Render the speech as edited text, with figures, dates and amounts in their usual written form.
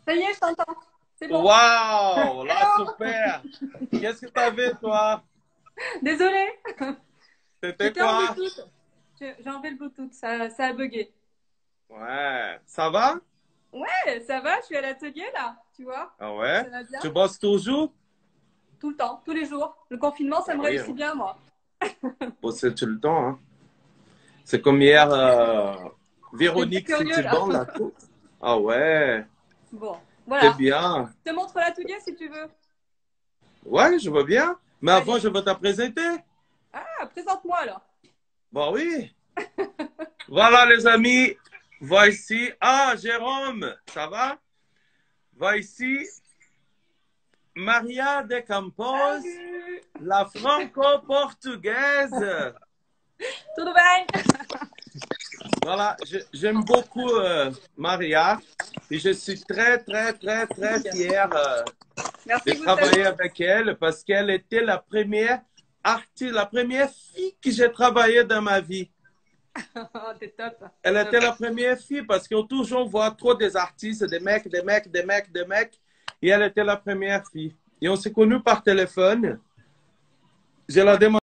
Ça y est, je t'entends. C'est bon. Waouh, là, super. Qu'est-ce que t'avais, toi? Désolée, C'était j'étais en quoi? Bluetooth. J'ai enlevé le Bluetooth, ça a bugué. Ouais, ça va? Ouais, ça va, je suis à l'atelier là, tu vois. Ah ouais? Ça va bien. Tu bosses toujours? Tout le temps, tous les jours. Le confinement, ça Ah me oui, réussit hein. bien, moi. Bosser tout le temps, hein. C'est comme hier, T'es bien Véronique curieux là. Citiban, là. Ah ouais, Bon, c'est voilà. bien. Je te montre l'atelier si tu veux. Ouais, je vois bien. Mais avant, Allez. je veux te présenter. Ah, présente-moi alors. Bon, oui. Voilà, les amis. Voici. Ah, Jérôme, ça va? Voici Maria de Campos, Salut. la franco-portugaise. Tudo bem? Voilà, j'aime beaucoup Maria et je suis très, très, très, très fier de Merci, travailler Gustavo. avec elle parce qu'elle était la première artiste, la première fille que j'ai travaillé dans ma vie. Oh, t'es top. Elle Top. était la première fille parce qu'on toujours voit trop des artistes, des mecs, des mecs, des mecs, des mecs. Et elle était la première fille. Et on s'est connus par téléphone. Je la demandé